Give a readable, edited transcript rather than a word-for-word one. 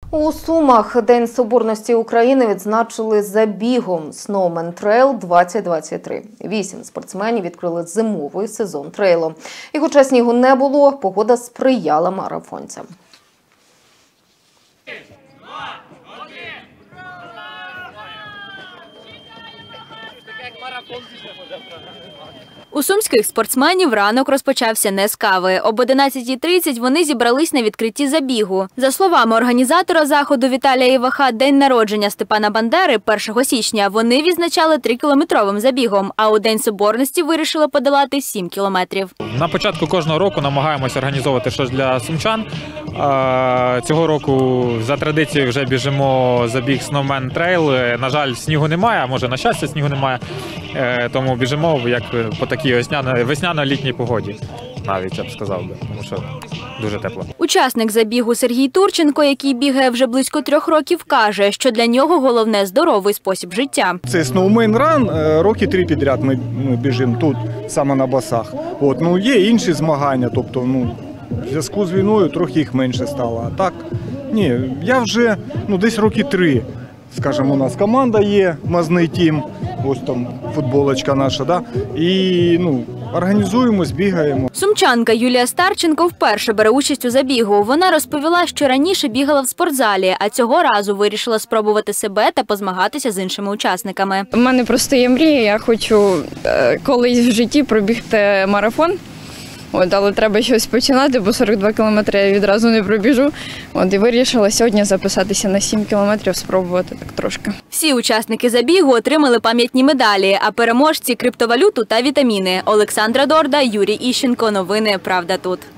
У Сумах День Соборності України відзначили забігом Snowman Trail 2023. 8 спортсменів відкрили зимовий сезон трейлу. І хоча снігу не було, погода сприяла марафонцям. У сумських спортсменів ранок розпочався не з кави. Об 11:30 вони зібрались на відкритті забігу. За словами організатора заходу Віталія Іваха, день народження Степана Бандери 1 січня вони відзначали 3-кілометровим забігом, а у День Соборності вирішили подолати 7 кілометрів. На початку кожного року намагаємося організовувати щось для сумчан. Цього року за традицією вже біжимо забіг Snowman Trail. На жаль, снігу немає, а може на щастя снігу немає, тому біжимо як по такій весняно-літній погоді, навіть я б сказав би, тому що дуже тепло. Учасник забігу Сергій Турченко, який бігає вже близько 3 років, каже, що для нього головне – здоровий спосіб життя. Це Snowman Run, роки 3 підряд ми біжимо тут, саме на басах. Є інші змагання, тобто в зв'язку з війною трохи їх менше стало. А так, ні, я вже десь роки 3, скажімо, у нас команда є, Мазний Тім, ось там футболочка наша, да? І організуємось, бігаємо. Сумчанка Юлія Старченко вперше бере участь у забігу. Вона розповіла, що раніше бігала в спортзалі, а цього разу вирішила спробувати себе та позмагатися з іншими учасниками. У мене просто є мрія, я хочу колись в житті пробігти марафон. Але треба щось починати, бо 42 кілометри я відразу не пробіжу. І вирішила сьогодні записатися на 7 кілометрів, спробувати так трошки. Всі учасники забігу отримали пам'ятні медалі, а переможці – криптовалюту та вітаміни. Олександра Дорда, Юрій Іщенко. Новини «Правда тут».